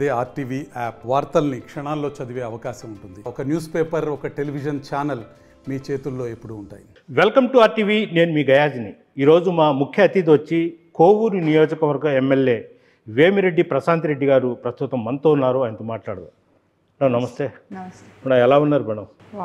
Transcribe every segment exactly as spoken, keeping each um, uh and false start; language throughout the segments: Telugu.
అదే ఆర్టీవీ యాప్ వార్తల్ని క్షణాల్లో చదివే అవకాశం ఉంటుంది. ఒక న్యూస్ పేపర్, ఒక టెలివిజన్ ఛానల్ మీ చేతుల్లో ఎప్పుడూ ఉంటాయి. Welcome to RTV. నేను మీ గయాజ్ని. ఈరోజు మా ముఖ్య అతిథి వచ్చి కోవూరు నియోజకవర్గ ఎమ్మెల్యే వేమిరెడ్డి ప్రశాంత్ రెడ్డి గారు ప్రస్తుతం మనతో ఉన్నారు. ఆయనతో మాట్లాడదాం. మేడం నమస్తే. నమస్తే మేడం ఎలా ఉన్నారు మేడం?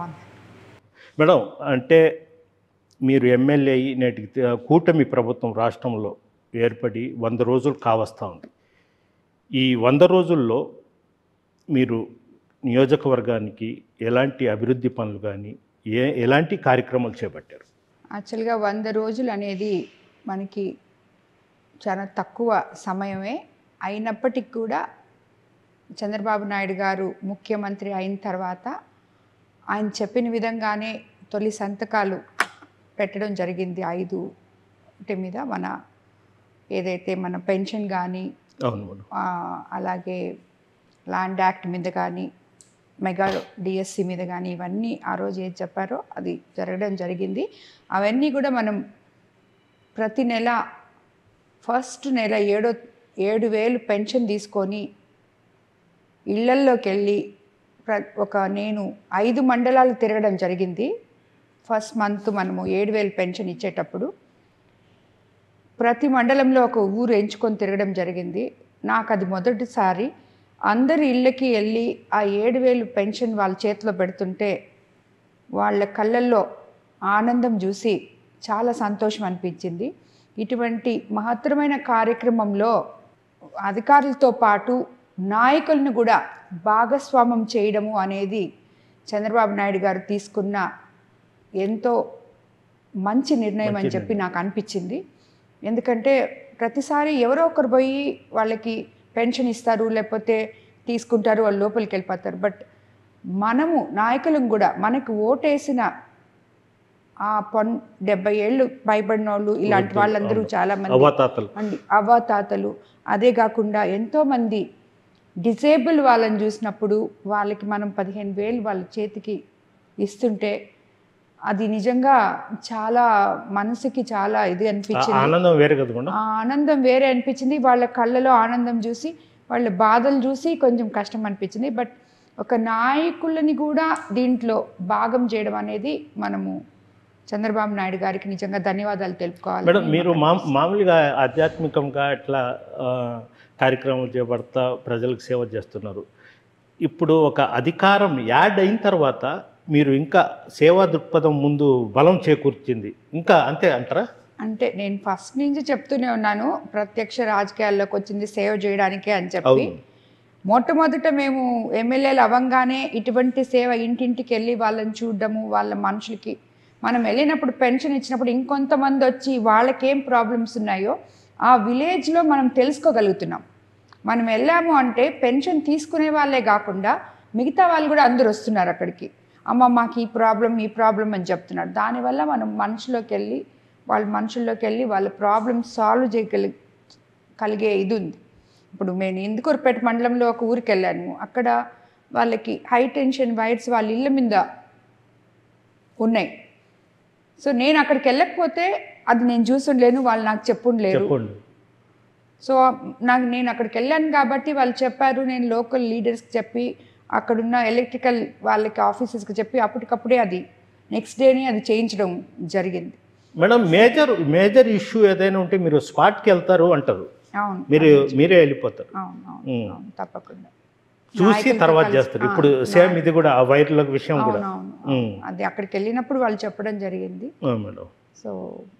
మేడం అంటే మీరు ఎమ్మెల్యే అయ్యి నేటికి కూటమి ప్రభుత్వం రాష్ట్రంలో ఏర్పడి వంద రోజులు కావస్తూ ఉంది. ఈ వంద రోజుల్లో మీరు నియోజకవర్గానికి ఎలాంటి అభివృద్ధి పనులు కానీ ఏ ఎలాంటి కార్యక్రమాలు చేపట్టారు? యాక్చువల్గా వంద రోజులు అనేది మనకి చాలా తక్కువ సమయమే అయినప్పటికీ కూడా చంద్రబాబు నాయుడు గారు ముఖ్యమంత్రి అయిన తర్వాత ఆయన చెప్పిన విధంగానే తొలి సంతకాలు పెట్టడం జరిగింది. ఐదు మీద మన ఏదైతే మన పెన్షన్ కానీ అలాగే ల్యాండ్ యాక్ట్ మీద కానీ మెగా డిఎస్సి మీద కానీ ఇవన్నీ ఆ రోజు ఏది చెప్పారో అది జరగడం జరిగింది. అవన్నీ కూడా మనం ప్రతి నెల ఫస్ట్ నెల ఏడో ఏడు వేలు పెన్షన్ తీసుకొని ఇళ్లల్లోకి వెళ్ళి ప్ర ఒక నేను ఐదు మండలాలు తిరగడం జరిగింది. ఫస్ట్ మంత్ మనము ఏడు వేలు పెన్షన్ ఇచ్చేటప్పుడు ప్రతి మండలంలో ఒక ఊరు ఎంచుకొని తిరగడం జరిగింది. నాకు అది మొదటిసారి. అందరి ఇళ్ళకి వెళ్ళి ఆ ఏడు వేలు పెన్షన్ వాళ్ళ చేతిలో పెడుతుంటే వాళ్ళ కళ్ళల్లో ఆనందం చూసి చాలా సంతోషం అనిపించింది. ఇటువంటి మహత్తరమైన కార్యక్రమంలో అధికారులతో పాటు నాయకులను కూడా భాగస్వామ్యం చేయడము అనేది చంద్రబాబు నాయుడు గారు తీసుకున్న ఎంతో మంచి నిర్ణయం అని చెప్పి నాకు అనిపించింది. ఎందుకంటే ప్రతిసారి ఎవరో ఒకరు పోయి వాళ్ళకి పెన్షన్ ఇస్తారు, లేకపోతే తీసుకుంటారు, వాళ్ళు లోపలికి వెళ్ళిపోతారు. బట్ మనము నాయకులం కూడా మనకు ఓటేసిన ఆ పొన్ డెబ్బై ఏళ్ళు పైబడిన వాళ్ళు ఇలాంటి వాళ్ళందరూ చాలామంది అండి అవ్వాతాతలు. అదే కాకుండా ఎంతోమంది డిజేబుల్ వాళ్ళని చూసినప్పుడు వాళ్ళకి మనం పదిహేను వేలు వాళ్ళ చేతికి ఇస్తుంటే అది నిజంగా చాలా మనసుకి చాలా ఇది అనిపించింది. ఆనందం వేరే కదా, ఆనందం వేరే అనిపించింది. వాళ్ళ కళ్ళలో ఆనందం చూసి వాళ్ళ బాధలు చూసి కొంచెం కష్టం అనిపించింది. బట్ ఒక నాయకులని కూడా దీంట్లో భాగం చేయడం అనేది మనము చంద్రబాబు నాయుడు గారికి నిజంగా ధన్యవాదాలు తెలుపుకోవాలి. మేడం మీరు మా మామూలుగా ఆధ్యాత్మికంగా ఇట్లా కార్యక్రమాలు చేపడతా ప్రజలకు సేవ చేస్తున్నారు. ఇప్పుడు ఒక అధికారం యాడ్ అయిన తర్వాత మీరు ఇంకా సేవా దృక్పథం ముందు బలం చేకూర్చింది ఇంకా అంతే అంటారా? అంటే నేను ఫస్ట్ నుంచి చెప్తూనే ఉన్నాను, ప్రత్యక్ష రాజకీయాల్లోకి వచ్చింది సేవ చేయడానికే అని చెప్పి. మొట్టమొదట మేము ఎమ్మెల్యేలు అవ్వంగానే ఇటువంటి సేవ ఇంటింటికి వెళ్ళి వాళ్ళని చూడడము, వాళ్ళ మనుషులకి మనం వెళ్ళినప్పుడు పెన్షన్ ఇచ్చినప్పుడు ఇంకొంతమంది వచ్చి వాళ్ళకేం ప్రాబ్లమ్స్ ఉన్నాయో ఆ విలేజ్లో మనం తెలుసుకోగలుగుతున్నాం. మనం వెళ్ళాము అంటే పెన్షన్ తీసుకునే వాళ్ళే కాకుండా మిగతా వాళ్ళు కూడా అందరూ వస్తున్నారు అక్కడికి. అమ్మ మాకు ఈ ప్రాబ్లం ఈ ప్రాబ్లం అని చెప్తున్నారు. దానివల్ల మనం మనుషుల్లోకి వెళ్ళి వాళ్ళ మనుషుల్లోకి వెళ్ళి వాళ్ళ ప్రాబ్లమ్ సాల్వ్ చేయగలి కలిగే ఇది ఉంది. ఇప్పుడు నేను ఇందుకూరుపేట మండలంలో ఒక ఊరికి వెళ్ళాను. అక్కడ వాళ్ళకి హై టెన్షన్ వైర్స్ వాళ్ళ ఇళ్ళ మీద ఉన్నాయి. సో నేను అక్కడికి వెళ్ళకపోతే అది నేను చూసుండలేను, వాళ్ళు నాకు చెప్పుండలేరు. సో నాకు నేను అక్కడికి వెళ్ళాను కాబట్టి వాళ్ళు చెప్పారు. నేను లోకల్ లీడర్స్కి చెప్పి అక్కడున్న ఎలక్ట్రికల్ వాళ్ళకి ఆఫీసెస్కి చెప్పి అప్పటికప్పుడే అది నెక్స్ట్ డేనే అది చేయించడం జరిగింది. మేడం మేజర్ మేజర్ ఇష్యూ ఏదైనా ఉంటే మీరు స్పాట్కి వెళ్తారు అంటారు. అవును, మీరు మీరే వెళ్ళిపోతారు. అవును అవును తప్పకుండా చూసి తర్వాత చేస్తారు. ఇప్పుడు సేమ్ ఇది కూడా ఆ వైర్ల విషయం కూడా అది అక్కడికి వెళ్ళినప్పుడు వాళ్ళు చెప్పడం జరిగింది. మేడం సో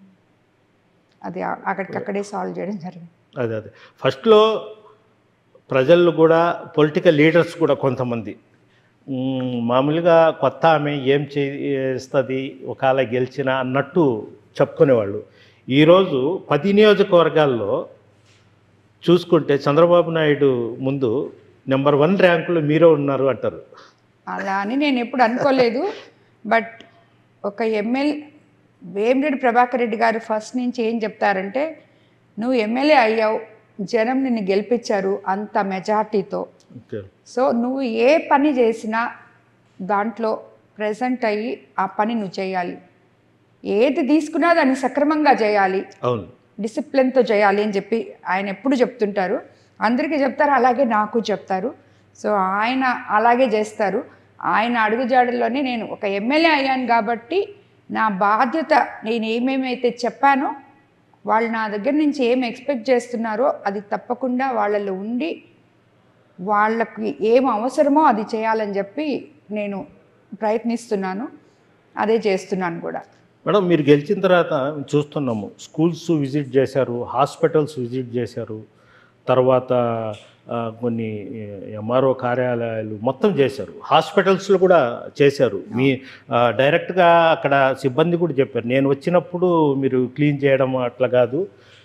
అది అక్కడికక్కడే సాల్వ్ చేయడం జరిగింది. అదే అదే ఫస్ట్లో ప్రజలు కూడా పొలిటికల్ లీడర్స్ కూడా కొంతమంది మామూలుగా కొత్త ఆమె ఏం చేస్తుంది ఒకవేళ గెలిచినా అన్నట్టు చెప్పుకునేవాళ్ళు. ఈరోజు పది నియోజకవర్గాల్లో చూసుకుంటే చంద్రబాబు నాయుడు ముందు నెంబర్ వన్ ర్యాంకులో మీరే ఉన్నారు అంటారు. అలా అని నేను ఎప్పుడు అనుకోలేదు. బట్ ఒక ఎమ్మెల్యే వేమిరెడ్డి ప్రభాకర్ రెడ్డి గారు ఫస్ట్ నుంచి ఏం చెప్తారంటే, నువ్వు ఎమ్మెల్యే అయ్యావు, జనం నిన్ను గెలిపించారు అంత మెజార్టీతో. సో నువ్వు ఏ పని చేసినా దాంట్లో ప్రజెంట్ అయ్యి ఆ పని నువ్వు చేయాలి. ఏది తీసుకున్నా దాన్ని సక్రమంగా చేయాలి, డిసిప్లిన్తో చేయాలి అని చెప్పి ఆయన ఎప్పుడు చెప్తుంటారు. అందరికీ చెప్తారు, అలాగే నాకు చెప్తారు. సో ఆయన అలాగే చేస్తారు. ఆయన అడుగుజాడల్లోనే నేను ఒక ఎమ్మెల్యే అయ్యాను కాబట్టి నా బాధ్యత, నేను ఏమేమైతే చెప్పానో వాళ్ళు నా దగ్గర నుంచి ఏం ఎక్స్పెక్ట్ చేస్తున్నారో అది తప్పకుండా వాళ్ళలో ఉండి వాళ్ళకి ఏం అవసరమో అది చేయాలని చెప్పి నేను ప్రయత్నిస్తున్నాను. అదే చేస్తున్నాను కూడా. మేడం, మీరు గెలిచిన తర్వాత చూస్తున్నాము, స్కూల్స్ విజిట్ చేశారు, హాస్పిటల్స్ విజిట్ చేశారు, తర్వాత కొన్ని ఎంఆర్ఓ కార్యాలయాలు మొత్తం చేశారు, హాస్పిటల్స్లో కూడా చేశారు. మీ డైరెక్ట్గా అక్కడ సిబ్బంది కూడా చెప్పారు, నేను వచ్చినప్పుడు మీరు క్లీన్ చేయడం అట్లా కాదు,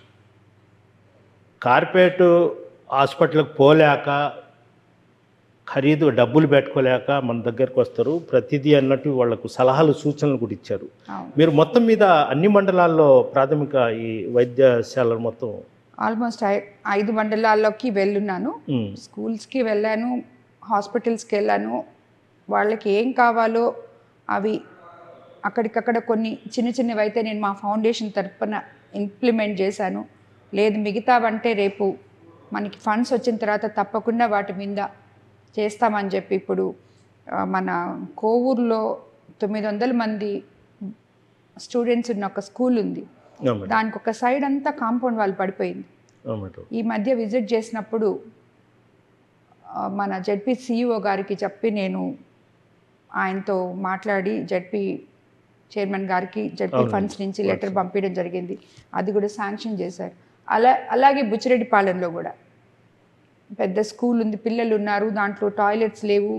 కార్పొరేట్ హాస్పిటల్కి పోలేక ఖరీదు డబ్బులు పెట్టుకోలేక మన దగ్గరకు వస్తారు, ప్రతిదీ అన్నట్టు వాళ్లకు సలహాలు సూచనలు కూడా ఇచ్చారు. మీరు మొత్తం మీద అన్ని మండలాల్లో ప్రాథమిక ఈ వైద్యశాలలు మొత్తం ఆల్మోస్ట్ ఐదు మండలాల్లోకి వెళ్ళున్నాను. స్కూల్స్కి వెళ్ళాను, హాస్పిటల్స్కి వెళ్ళాను. వాళ్ళకి ఏం కావాలో అవి అక్కడికక్కడ కొన్ని చిన్న చిన్నవి అయితే నేను మా ఫౌండేషన్ తరఫున ఇంప్లిమెంట్ చేశాను. లేదు మిగతావంటే రేపు మనకి ఫండ్స్ వచ్చిన తర్వాత తప్పకుండా వాటి మీద చేస్తామని చెప్పి ఇప్పుడు మన కోవూరులో తొమ్మిది వందల మంది స్టూడెంట్స్ ఉన్న ఒక స్కూల్ ఉంది. దానికి ఒక సైడ్ అంతా కాంపౌండ్ వాళ్ళు పడిపోయింది. ఈ మధ్య విజిట్ చేసినప్పుడు మన జెడ్పీ సిఇఓ గారికి చెప్పి నేను ఆయనతో మాట్లాడి జెడ్పీ చైర్మన్ గారికి జెడ్పీ ఫండ్స్ నుంచి లెటర్ పంపించడం జరిగింది. అది కూడా శాంక్షన్ చేశారు. అలా అలాగే బుచ్చిరెడ్డిపాలెంలో కూడా పెద్ద స్కూల్ ఉంది, పిల్లలు ఉన్నారు, దాంట్లో టాయిలెట్స్ లేవు,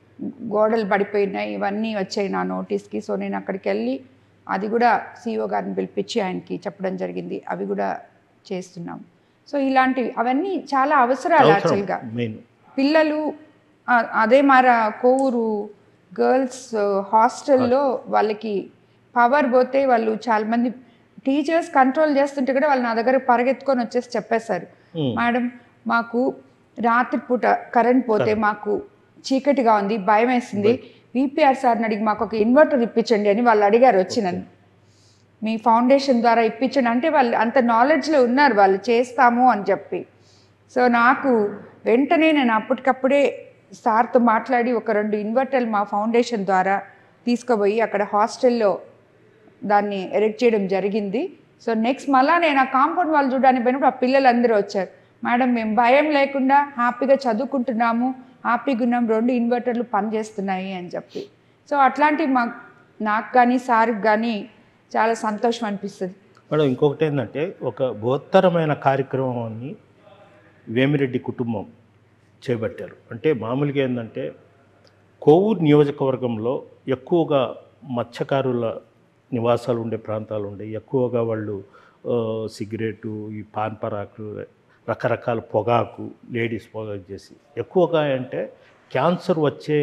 గోడలు పడిపోయినాయి, ఇవన్నీ వచ్చాయి నా నోటీస్కి. సో నేను అక్కడికి వెళ్ళి అది కూడా సిఇఓ గారిని పిలిపించి ఆయనకి చెప్పడం జరిగింది. అవి కూడా చేస్తున్నాం. సో ఇలాంటివి అవన్నీ చాలా అవసరాలు యాక్చువల్గా. పిల్లలు అదే మార కోవూరు గర్ల్స్ హాస్టల్లో వాళ్ళకి పవర్ పోతే వాళ్ళు చాలామంది టీచర్స్ కంట్రోల్ చేస్తుంటే కూడా వాళ్ళు నా దగ్గర పరిగెత్తుకొని వచ్చేసి చెప్పేశారు, మేడం మాకు రాత్రిపూట కరెంట్ పోతే మాకు చీకటిగా ఉంది, భయం వేసింది, విపిఆర్ సార్ని అడిగి మాకు ఒక ఇన్వర్టర్ ఇప్పించండి అని వాళ్ళు అడిగారు వచ్చి నన్ను. మీ ఫౌండేషన్ ద్వారా ఇప్పించండి అంటే వాళ్ళు అంత నాలెడ్జ్లో ఉన్నారు, వాళ్ళు చేస్తాము అని చెప్పి. సో నాకు వెంటనే నేను అప్పటికప్పుడే సార్తో మాట్లాడి ఒక రెండు ఇన్వర్టర్లు మా ఫౌండేషన్ ద్వారా తీసుకుపోయి అక్కడ హాస్టల్లో దాన్ని ఎరెక్ట్ చేయడం జరిగింది. సో నెక్స్ట్ మళ్ళీ నేను ఆ కాంపౌండ్ వాళ్ళు చూడడానికి పోయినప్పుడు ఆ పిల్లలందరూ వచ్చారు, మేడం మేము భయం లేకుండా హ్యాపీగా చదువుకుంటున్నాము, హ్యాపీగా ఉన్నాం, రెండు ఇన్వర్టర్లు పనిచేస్తున్నాయి అని చెప్పి. సో అట్లాంటివి మా నాకు కానీ సార్కి కానీ చాలా సంతోషం అనిపిస్తుంది. మేడం, ఇంకొకటి ఏంటంటే ఒక బృహత్తరమైన కార్యక్రమాన్ని వేమిరెడ్డి కుటుంబం చేపట్టారు. అంటే మామూలుగా ఏంటంటే కోవూరు నియోజకవర్గంలో ఎక్కువగా మత్స్యకారుల నివాసాలు ఉండే ప్రాంతాలు ఉండే, ఎక్కువగా వాళ్ళు సిగరెటు, ఈ పాన్ పరాకు, రకరకాల పొగాకు, లేడీస్ పొగాకు చేసి ఎక్కువగా అంటే క్యాన్సర్ వచ్చే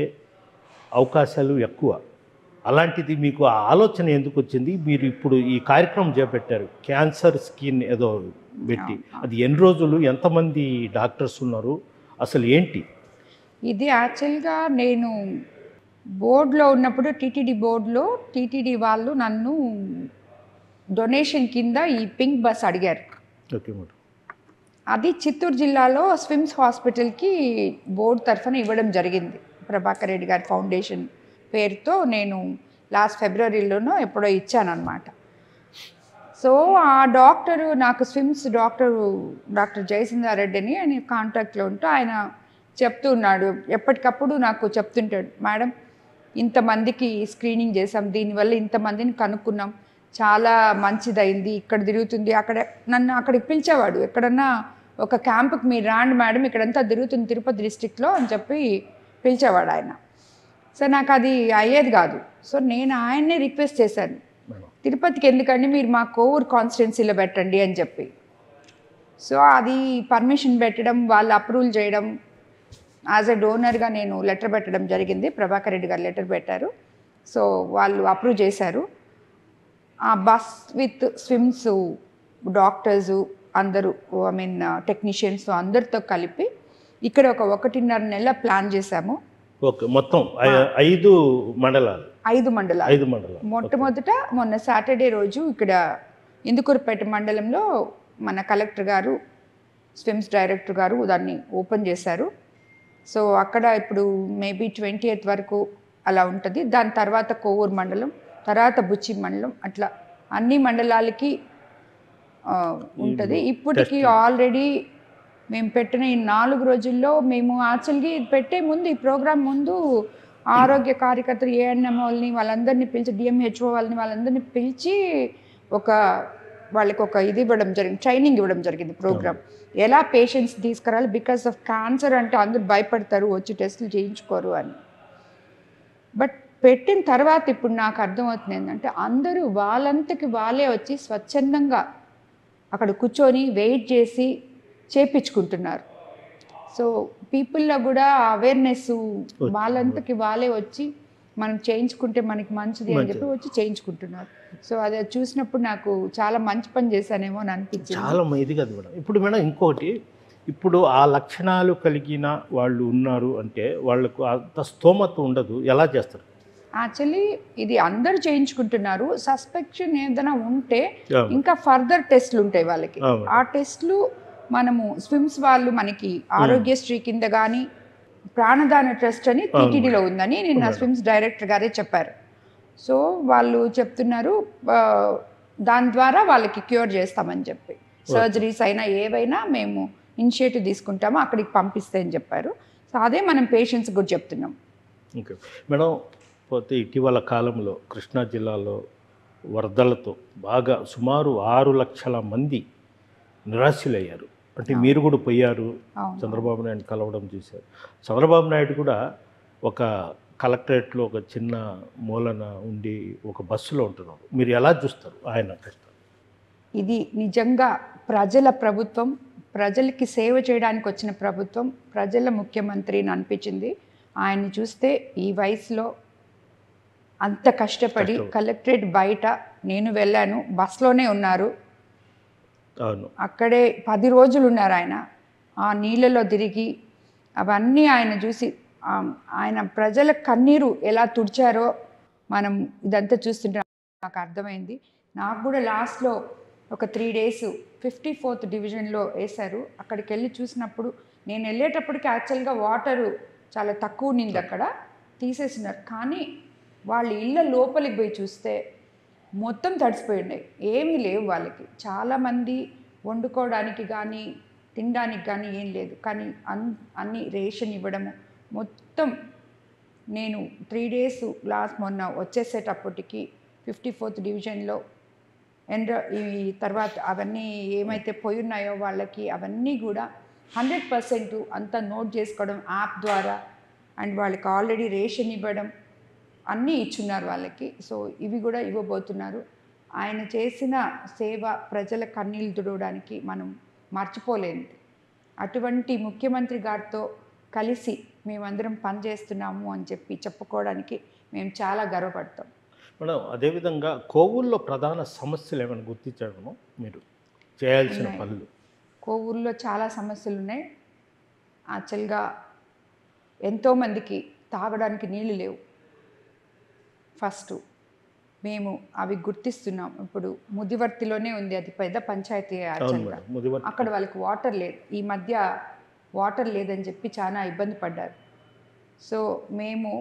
అవకాశాలు ఎక్కువ. అలాంటిది మీకు ఆ ఆలోచన ఎందుకు వచ్చింది? మీరు ఇప్పుడు ఈ కార్యక్రమం చేపట్టారు, క్యాన్సర్ స్కిన్ ఏదో పెట్టి, అది ఎన్ని రోజులు, ఎంతమంది డాక్టర్స్ ఉన్నారు, అసలు ఏంటి ఇది? యాక్చువల్గా నేను బోర్డులో ఉన్నప్పుడు టీటీడీ బోర్డులో టీటీడీ వాళ్ళు నన్ను డొనేషన్ కింద ఈ పింక్ బస్ అడిగారు. Okay madam. అది చిత్తూరు జిల్లాలో స్విమ్స్ హాస్పిటల్కి బోర్డు తరఫున ఇవ్వడం జరిగింది. ప్రభాకర్ రెడ్డి గారి ఫౌండేషన్ పేరుతో నేను లాస్ట్ ఫిబ్రవరిలోనో ఎప్పుడో ఇచ్చానమాట. సో ఆ డాక్టరు నాకు స్విమ్స్ డాక్టరు డాక్టర్ జయసింధారెడ్డి అని ఆయన కాంటాక్ట్లో ఉంటూ ఆయన చెప్తూ ఉన్నాడు, ఎప్పటికప్పుడు నాకు చెప్తుంటాడు, మేడం ఇంతమందికి స్క్రీనింగ్ చేసాం, దీనివల్ల ఇంతమందిని కనుక్కున్నాం, చాలా మంచిదైంది, ఇక్కడ తిరుగుతుంది, అక్కడ నన్ను అక్కడికి పిలిచేవాడు, ఎక్కడన్నా ఒక క్యాంపుకి మీరు రాండి మేడం, ఇక్కడంతా తిరుగుతుంది తిరుపతి డిస్టిక్లో అని చెప్పి పిలిచేవాడు ఆయన. సో నాకు అది అయ్యేది కాదు. సో నేను ఆయన్నే రిక్వెస్ట్ చేశాను, తిరుపతికి ఎందుకండి, మీరు మా కోవూరు కాన్స్టిట్యున్సీలో పెట్టండి అని చెప్పి. సో అది పర్మిషన్ పెట్టడం, వాళ్ళు అప్రూవల్ చేయడం, యాజ్ ఎ డోనర్గా నేను లెటర్ పెట్టడం జరిగింది. ప్రభాకర్ రెడ్డి గారు లెటర్ పెట్టారు. సో వాళ్ళు అప్రూవ్ చేశారు. ఆ బస్ విత్ స్విమ్స్ డాక్టర్సు అందరూ, ఐ మీన్ టెక్నీషియన్స్ అందరితో కలిపి ఇక్కడ ఒక ఒకటిన్నర నెల ప్లాన్ చేశాము. ఓకే, మొత్తం ఐదు మండలాలు ఐదు మండలాలు ఐదు మండలాలు మొట్టమొదట మొన్న సాటర్డే రోజు ఇక్కడ ఇందుకూరుపేట మండలంలో మన కలెక్టర్ గారు స్విమ్స్ డైరెక్టర్ గారు దాన్ని ఓపెన్ చేశారు. సో అక్కడ ఇప్పుడు మేబీ ట్వంటీ ఎయిత్ వరకు అలా ఉంటుంది. దాని తర్వాత కోవూరు మండలం, తర్వాత బుచ్చి మండలం, అట్లా అన్ని మండలాలకి ఉంటుంది. ఇప్పటికి ఆల్రెడీ మేము పెట్టిన ఈ నాలుగు రోజుల్లో మేము యాక్చువల్గా ఇది పెట్టే ముందు ఈ ప్రోగ్రామ్ ముందు ఆరోగ్య కార్యకర్తలు ఏఎన్ఎం వాళ్ళని వాళ్ళందరినీ పిలిచి డిఎంహెచ్ఓ వాళ్ళని వాళ్ళందరినీ పిలిచి ఒక వాళ్ళకి ఒక ఇది ఇవ్వడం జరిగింది, ట్రైనింగ్ ఇవ్వడం జరిగింది. ప్రోగ్రామ్ ఎలా పేషెంట్స్ తీసుకురాలి, బికాస్ ఆఫ్ క్యాన్సర్ అంటే అందరూ భయపడతారు, వచ్చి టెస్టులు చేయించుకోరు అని. బట్ పెట్టిన తర్వాత ఇప్పుడు నాకు అర్థమవుతుంది ఏంటంటే అందరూ వాళ్ళంతకి వాళ్ళే వచ్చి స్వచ్ఛందంగా అక్కడ కూర్చొని వెయిట్ చేసి చేపించుకుంటున్నారు. సో పీపుల్లో కూడా అవేర్నెస్ వాళ్ళంతకి వాళ్ళే వచ్చి మనం చేయించుకుంటే మనకి మంచిది అని చెప్పి వచ్చి చేయించుకుంటున్నారు. సో అది చూసినప్పుడు నాకు చాలా మంచి పని చేశానేమో అని అనిపించింది. చాలా ఇది కదా మేడం. ఇప్పుడు మేడం ఇంకోటి, ఇప్పుడు ఆ లక్షణాలు కలిగిన వాళ్ళు ఉన్నారు అంటే వాళ్ళకు అంత స్తోమత ఉండదు, ఎలా చేస్తారు? యాక్చువల్లీ ఇది అందరూ చేయించుకుంటున్నారు. సస్పెక్షన్ ఏదైనా ఉంటే ఇంకా ఫర్దర్ టెస్ట్లు ఉంటాయి వాళ్ళకి. ఆ టెస్ట్లు మనము స్విమ్స్ వాళ్ళు మనకి ఆరోగ్యశ్రీ కింద కానీ ప్రాణదాన ట్రస్ట్ అని టీటీడీలో ఉందని నిన్న స్విమ్స్ డైరెక్టర్ గారే చెప్పారు. సో వాళ్ళు చెప్తున్నారు దాని ద్వారా వాళ్ళకి క్యూర్ చేస్తామని చెప్పి, సర్జరీస్ అయినా ఏవైనా మేము ఇనిషియేటివ్ తీసుకుంటామో అక్కడికి పంపిస్తే అని చెప్పారు. సో అదే మనం పేషెంట్స్ కూడా చెప్తున్నాం. ఓకే మేడం, పోతే ఇటీవల కాలంలో కృష్ణా జిల్లాలో వరదలతో బాగా సుమారు ఆరు లక్షల మంది నిరాశలయ్యారు. అంటే మీరు కూడా పోయారు, చంద్రబాబు నాయుడు కలవడం చూశారు. చంద్రబాబు నాయుడు కూడా ఒక కలెక్టరేట్లో ఒక చిన్న మూలన ఉండి ఒక బస్సులో ఉంటున్నారు. మీరు ఎలా చూస్తారు ఆయన కష్టం? ఇది నిజంగా ప్రజల ప్రభుత్వం, ప్రజలకి సేవ చేయడానికి వచ్చిన ప్రభుత్వం, ప్రజల ముఖ్యమంత్రి అని అనిపించింది. ఆయన్ని చూస్తే ఈ వయసులో అంత కష్టపడి కలెక్టరేట్ బయట నేను వెళ్ళాను, బస్లోనే ఉన్నారు, అవును అక్కడే పది రోజులు ఉన్నారు ఆయన. ఆ నీళ్ళలో తిరిగి అవన్నీ ఆయన చూసి ఆయన ప్రజల కన్నీరు ఎలా తుడిచారో మనం ఇదంతా చూస్తుంటే నాకు అర్థమైంది. నాకు కూడా లాస్ట్లో ఒక త్రీ డేస్ ఫిఫ్టీ ఫోర్త్ డివిజన్లో వేశారు. అక్కడికి వెళ్ళి చూసినప్పుడు నేను వెళ్ళేటప్పటికి యాక్చువల్గా వాటరు చాలా తక్కువ నింది, అక్కడ తీసేసినారు. కానీ వాళ్ళ ఇళ్ళ లోపలికి పోయి చూస్తే మొత్తం తడిసిపోయి ఉన్నాయి, ఏమీ లేవు వాళ్ళకి. చాలామంది వండుకోవడానికి కానీ తినడానికి కానీ ఏం లేదు, కానీ అన్ అన్ని రేషన్ ఇవ్వడము మొత్తం. నేను త్రీ డేస్ లాస్ట్ మొన్న వచ్చేసేటప్పటికి ఫిఫ్టీ ఫోర్త్ డివిజన్లో ఎండ ఈ తర్వాత అవన్నీ ఏమైతే పోయి ఉన్నాయో వాళ్ళకి అవన్నీ కూడా హండ్రెడ్ పర్సెంట్ అంతా నోట్ చేసుకోవడం యాప్ ద్వారా, అండ్ వాళ్ళకి ఆల్రెడీ రేషన్ ఇవ్వడం అన్నీ ఇచ్చున్నారు వాళ్ళకి. సో ఇవి కూడా ఇవ్వబోతున్నారు. ఆయన చేసిన సేవ ప్రజల కన్నీళ్ళు తుడవడానికి మనం మర్చిపోలేనిది. అటువంటి ముఖ్యమంత్రి గారితో కలిసి మేమందరం పనిచేస్తున్నాము అని చెప్పి చెప్పుకోవడానికి మేము చాలా గర్వపడతాం. మేడం, అదేవిధంగా కోవూరులో ప్రధాన సమస్యలు ఏమైనా గుర్తించడము మీరు చేయాల్సిన పనులు? కోవూరులో చాలా సమస్యలు ఉన్నాయి. యాక్చువల్గా ఎంతోమందికి తాగడానికి నీళ్ళు లేవు. ఫస్ట్ మేము అవి గుర్తిస్తున్నాం. ఇప్పుడు ముదివర్తిలోనే ఉంది, అది పెద్ద పంచాయతీ యాక్చువల్గా. అక్కడ వాళ్ళకి వాటర్ లేదు, ఈ మధ్య వాటర్ లేదని చెప్పి చాలా ఇబ్బంది పడ్డారు. సో మేము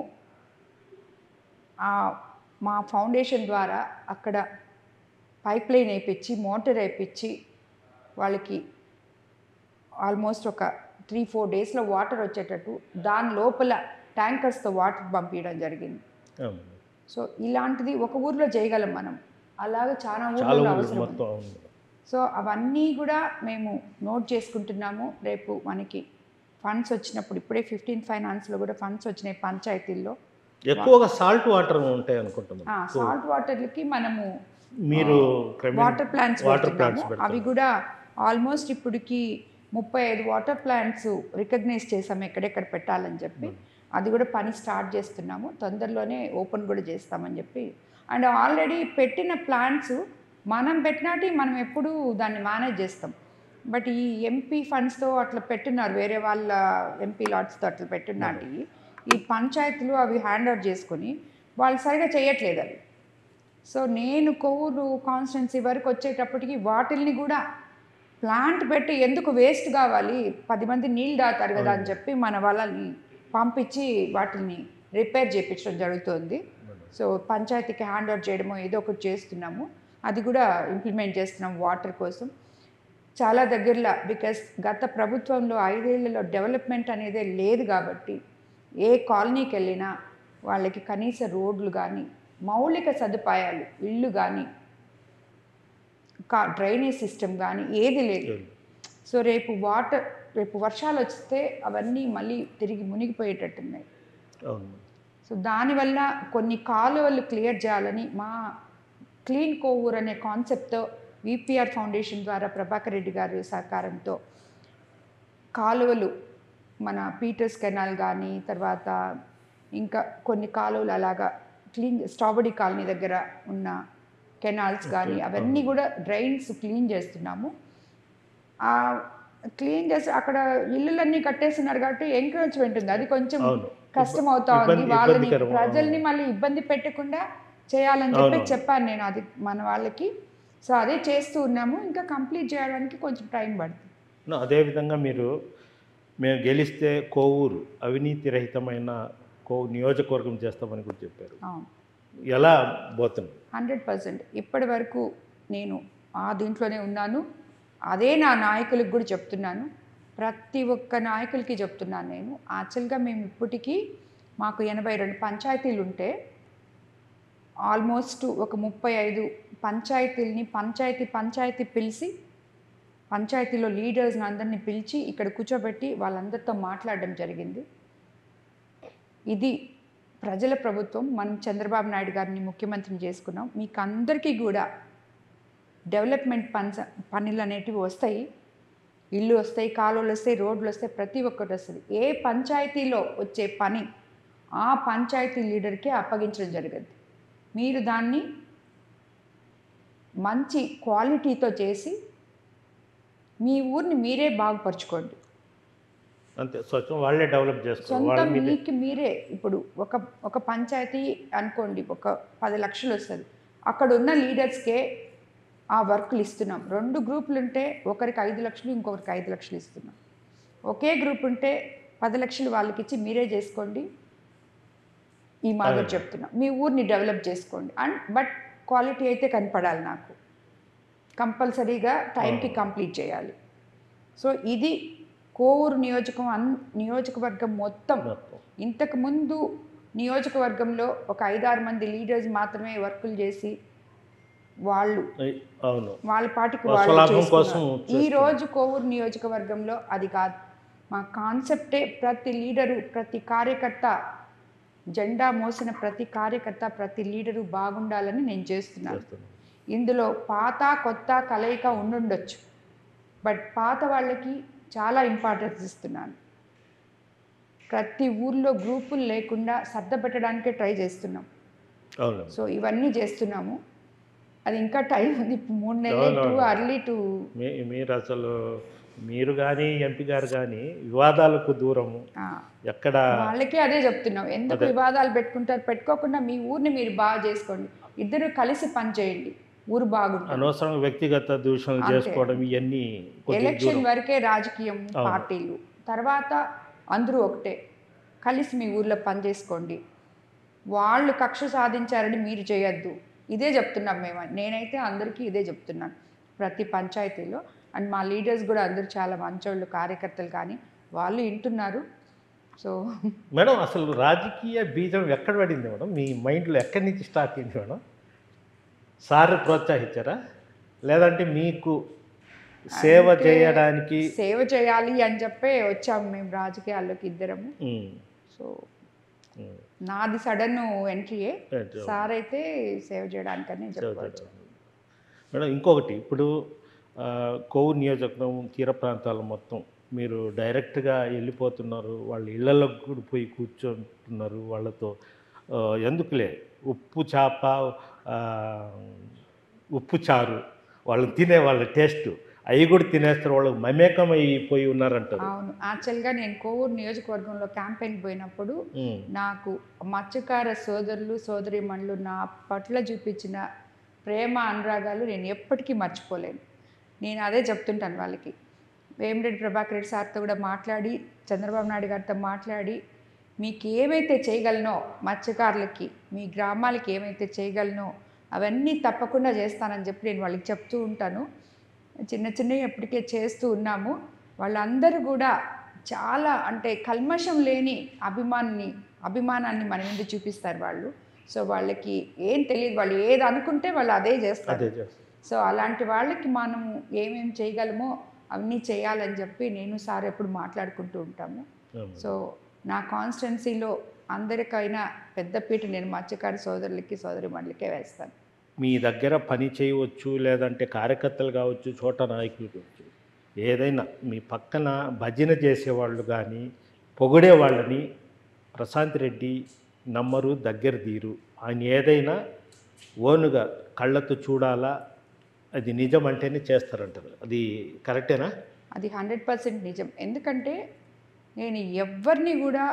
మా ఫౌండేషన్ ద్వారా అక్కడ పైప్ లైన్ వేయించి మోటార్ వేయించి వాళ్ళకి ఆల్మోస్ట్ ఒక త్రీ ఫోర్ డేస్లో వాటర్ వచ్చేటట్టు దాని లోపల ట్యాంకర్స్తో వాటర్ పంపించడం జరిగింది. సో ఇలాంటిది ఒక ఊర్లో చేయగలం మనం, అలాగే చాలా ఊర్లో అవసరం. సో అవన్నీ కూడా మేము నోట్ చేసుకుంటున్నాము. రేపు మనకి ఫండ్స్ వచ్చినప్పుడు, ఇప్పుడే ఫిఫ్టీన్ ఫైనాన్స్లో కూడా ఫండ్స్ వచ్చినాయి పంచాయతీల్లో. ఎక్కువగా సాల్ట్ వాటర్ ఉంటాయి అనుకుంటున్నాం. సాల్ట్ వాటర్లకి మనము మీరు వాటర్ ప్లాంట్స్ పెడుతున్నాము. అవి కూడా ఆల్మోస్ట్ ఇప్పటికి ముప్పై ఐదు వాటర్ ప్లాంట్స్ రికగ్నైజ్ చేసాము ఎక్కడెక్కడ పెట్టాలని చెప్పి. అది కూడా పని స్టార్ట్ చేస్తున్నాము, తొందరలోనే ఓపెన్ కూడా చేస్తామని చెప్పి. అండ్ ఆల్రెడీ పెట్టిన ప్లాంట్స్ మనం పెట్టినట్టు మనం ఎప్పుడు దాన్ని మేనేజ్ చేస్తాం. బట్ ఈ ఎంపీ ఫండ్స్తో అట్లా పెట్టున్నారు, వేరే వాళ్ళ ఎంపీ లాట్స్తో అట్లా పెట్టున్నట్టు ఈ పంచాయతీలు అవి హ్యాండ్ ఓవర్ చేసుకొని వాళ్ళు సరిగా చేయట్లేదు అవి. సో నేను కోవూరు కాన్స్టిట్యున్సీ వరకు వచ్చేటప్పటికి వాటిల్ని కూడా ప్లాంట్ పెట్టి ఎందుకు వేస్ట్ కావాలి, పది మంది నీళ్ళు దాతారు కదా అని చెప్పి మన వాళ్ళని పంపించి వాటిని రిపేర్ చేయించడం జరుగుతుంది. సో పంచాయతీకి హ్యాండ్ ఓవర్ చేయడమో ఏదో ఒకటి చేస్తున్నాము, అది కూడా ఇంప్లిమెంట్ చేస్తున్నాం వాటర్ కోసం చాలా దగ్గరలో. బికాస్ గత ప్రభుత్వంలో ఐదేళ్లలో డెవలప్మెంట్ అనేదే లేదు కాబట్టి ఏ కాలనీకి వెళ్ళినా వాళ్ళకి కనీస రోడ్లు కానీ మౌలిక సదుపాయాలు ఇళ్ళు కానీ కా డ్రైనేజ్ సిస్టమ్ కానీ ఏది లేదు. సో రేపు వాటర్ రేపు వర్షాలు వస్తే అవన్నీ మళ్ళీ తిరిగి మునిగిపోయేటట్టున్నాయి. సో దానివల్ల కొన్ని కాలువలు క్లియర్ చేయాలని మా క్లీన్ కోవూర్ అనే కాన్సెప్ట్తో విపిఆర్ ఫౌండేషన్ ద్వారా ప్రభాకర్ రెడ్డి గారి సహకారంతో కాలువలు మన పీటర్స్ కెనాల్ కానీ తర్వాత ఇంకా కొన్ని కాలువలు అలాగా క్లీన్ స్ట్రాబెరీ కాలనీ దగ్గర ఉన్న కెనాల్స్ కానీ అవన్నీ కూడా డ్రైన్స్ క్లీన్ చేస్తున్నాము. క్లీన్ చేసి అక్కడ ఇల్లులన్నీ కట్టేస్తున్నారు కాబట్టి ఎంకరేజ్మెంట్ ఉంది, అది కొంచెం కష్టం అవుతా ఉంది. వాళ్ళని ప్రజల్ని మళ్ళీ ఇబ్బంది పెట్టకుండా చేయాలని చెప్పి చెప్పాను నేను అది మన వాళ్ళకి. సో అదే చేస్తూ ఉన్నాము, ఇంకా కంప్లీట్ చేయడానికి కొంచెం టైం పడుతుంది. అదేవిధంగా మీరు మేము గెలిస్తే కోవూరు అవినీతి రహితమైన కో నియోజకవర్గం చేస్తామని కూడా చెప్పారు. ఎలా పోతుంది? హండ్రెడ్ పర్సెంట్ ఇప్పటి వరకు నేను ఆ దీంట్లోనే ఉన్నాను, అదే నా నాయకులకు కూడా చెప్తున్నాను, ప్రతి ఒక్క నాయకులకి చెప్తున్నాను నేను. యాక్చువల్గా మేము ఇప్పటికీ మాకు ఎనభై రెండు పంచాయతీలు ఉంటే ఆల్మోస్ట్ ఒక ముప్పై ఐదు పంచాయతీలని పంచాయతీ పంచాయతీ పిలిచి పంచాయతీలో లీడర్స్ని అందరినీ పిలిచి ఇక్కడ కూర్చోబెట్టి వాళ్ళందరితో మాట్లాడడం జరిగింది. ఇది ప్రజల ప్రభుత్వం, మనం చంద్రబాబు నాయుడు గారిని ముఖ్యమంత్రిని చేసుకున్నాం, మీకు అందరికీ కూడా డెవలప్మెంట్ పన్స్ పనులు అనేటివి వస్తాయి, ఇల్లు వస్తాయి, కాలువలు వస్తాయి, రోడ్లు వస్తాయి, ప్రతి ఒక్కటి వస్తుంది. ఏ పంచాయతీలో వచ్చే పని ఆ పంచాయతీ లీడర్కి అప్పగించడం జరుగుద్ది. మీరు దాన్ని మంచి క్వాలిటీతో చేసి మీ ఊరిని మీరే బాగుపరచుకోండి. అంతే, స్వచ్ఛం వాళ్ళే డెవలప్ చేసుకోవాలి. సొంతం మీకు మీరే. ఇప్పుడు ఒక ఒక పంచాయతీ అనుకోండి, ఒక పది లక్షలు వస్తుంది, అక్కడ ఉన్న లీడర్స్కే ఆ వర్కులు ఇస్తున్నాం. రెండు గ్రూపులు ఉంటే ఒకరికి ఐదు లక్షలు ఇంకొకరికి ఐదు లక్షలు ఇస్తున్నాం. ఒకే గ్రూప్ ఉంటే పది లక్షలు వాళ్ళకి ఇచ్చి మీరే చేసుకోండి, ఈ మాదిరి చెప్తున్నాం. మీ ఊరిని డెవలప్ చేసుకోండి. అండ్ బట్ క్వాలిటీ అయితే కనపడాలి, నాకు కంపల్సరీగా టైంకి కంప్లీట్ చేయాలి. సో ఇది కోవూరు నియోజకం అన్ నియోజకవర్గం మొత్తం. ఇంతకుముందు నియోజకవర్గంలో ఒక ఐదారు మంది లీడర్స్ మాత్రమే వర్కులు చేసి వాళ్ళు వాళ్ళ పాటికి వాళ్ళు. ఈరోజు కోవూరు నియోజకవర్గంలో అది కాదు, మా కాన్సెప్టే ప్రతి లీడరు ప్రతి కార్యకర్త జెండా మోసిన ప్రతి కార్యకర్త ప్రతి లీడరు బాగుండాలని నేను చేస్తున్నాను. ఇందులో పాత కొత్త కలయిక ఉండుండొచ్చు, బట్ పాత వాళ్ళకి చాలా ఇంపార్టెన్స్ ఇస్తున్నాను. ప్రతి ఊర్లో గ్రూపులు లేకుండా సర్దపెట్టడానికే ట్రై చేస్తున్నాం. సో ఇవన్నీ చేస్తున్నాము, అది ఇంకా టైం ఉంది, మూడు నెలలు టూ అర్లీ టు. మీరు అసలు మీరు కానీ ఎంపీ గారు కానీ వివాదాలకు దూరము, ఎక్కడ వాళ్ళకి అదే చెప్తున్నాం, ఎందుకు వివాదాలు పెట్టుకుంటారు, పెట్టుకోకుండా మీ ఊరిని మీరు బాగా చేసుకోండి, ఇద్దరు కలిసి పని చేయండి, ఊరు బాగుంటుంది. అనవసరంగా వ్యక్తిగత దూషణలు చేసుకోవడం ఇవన్నీ. ఎలక్షన్ వరకే రాజకీయం పార్టీలు, తర్వాత అందరూ ఒకటే, కలిసి మీ ఊర్లో పని చేసుకోండి. వాళ్ళు కక్ష సాధించారని మీరు చేయొద్దు, ఇదే చెప్తున్నాం మేము. నేనైతే అందరికీ ఇదే చెప్తున్నాను ప్రతి పంచాయతీలో. అండ్ మా లీడర్స్ కూడా అందరూ చాలా మంచోళ్ళు, కార్యకర్తలు కానీ వాళ్ళు వింటున్నారు. సో మేడం, అసలు రాజకీయ బీజం ఎక్కడ పడింది మేడం? మీ మైండ్లో ఎక్కడి నుంచి స్టార్ట్ అయింది మేడం? సార్ ప్రోత్సహించారా, లేదంటే మీకు సేవ చేయడానికి? సేవ చేయాలి అని చెప్పే వచ్చాము మేము రాజకీయాల్లోకి ఇద్దరము. సో నాది సడన్ ఎంట్రీయే, సార్ అయితే సేవ చేయడానికని చెప్పవచ్చు. మేడం ఇంకొకటి, ఇప్పుడు కోవూరు నియోజకవర్గం తీర ప్రాంతాలు మొత్తం మీరు డైరెక్ట్గా వెళ్ళిపోతున్నారు, వాళ్ళ ఇళ్లలో కూడా పోయి కూర్చుంటున్నారు వాళ్ళతో. ఎందుకులే ఉప్పు చేప ఉప్పు చారు వాళ్ళు తినే వాళ్ళ టేస్ట్ అవి కూడా తినేస్తారు, వాళ్ళు మమేకం అయిపోయి ఉన్నారంటారు. అవును, యాక్చువల్గా నేను కోవూరు నియోజకవర్గంలో క్యాంపెయిన్ పోయినప్పుడు నాకు మత్స్యకార సోదరులు సోదరీమణులు నా పట్ల చూపించిన ప్రేమ అనురాగాలు నేను ఎప్పటికీ మర్చిపోలేను. నేను అదే చెప్తుంటాను వాళ్ళకి. వేమిరెడ్డి ప్రభాకర్ రెడ్డి సార్తో కూడా మాట్లాడి, చంద్రబాబు నాయుడు గారితో మాట్లాడి, మీకు ఏమైతే చేయగలనో మత్స్యకారులకి, మీ గ్రామాలకి ఏమైతే చేయగలనో అవన్నీ తప్పకుండా చేస్తానని చెప్పి నేను వాళ్ళకి చెప్తూ ఉంటాను. చిన్న చిన్నవి ఎప్పటికే చేస్తూ ఉన్నాము. వాళ్ళందరూ కూడా చాలా అంటే కల్మషం లేని అభిమాన్ని అభిమానాన్ని మన ముందు చూపిస్తారు వాళ్ళు. సో వాళ్ళకి ఏం తెలియదు, వాళ్ళు ఏది అనుకుంటే వాళ్ళు అదే చేస్తారు. సో అలాంటి వాళ్ళకి మనము ఏమేమి చేయగలమో అవన్నీ చేయాలని చెప్పి నేను సార్ ఎప్పుడు మాట్లాడుకుంటూ ఉంటాము. సో నా కాన్స్టిట్యున్సీలో అందరికైనా పెద్దపీట నేను మత్స్యకారు సోదరులకి సోదరిమణులకే వేస్తాను. మీ దగ్గర పని చేయవచ్చు, లేదంటే కార్యకర్తలు కావచ్చు, చోట నాయకులు కావచ్చు, ఏదైనా మీ పక్కన భజన చేసేవాళ్ళు కానీ పొగిడే వాళ్ళని ప్రశాంత్ రెడ్డి నమ్మరు, దగ్గర తీరు. ఆయన ఏదైనా ఓనుగా కళ్ళతో చూడాలా, అది నిజం అంటేనే చేస్తారంటారు. అది కరెక్టేనా? అది హండ్రెడ్ పర్సెంట్ నిజం. ఎందుకంటే నేను ఎవరిని కూడా,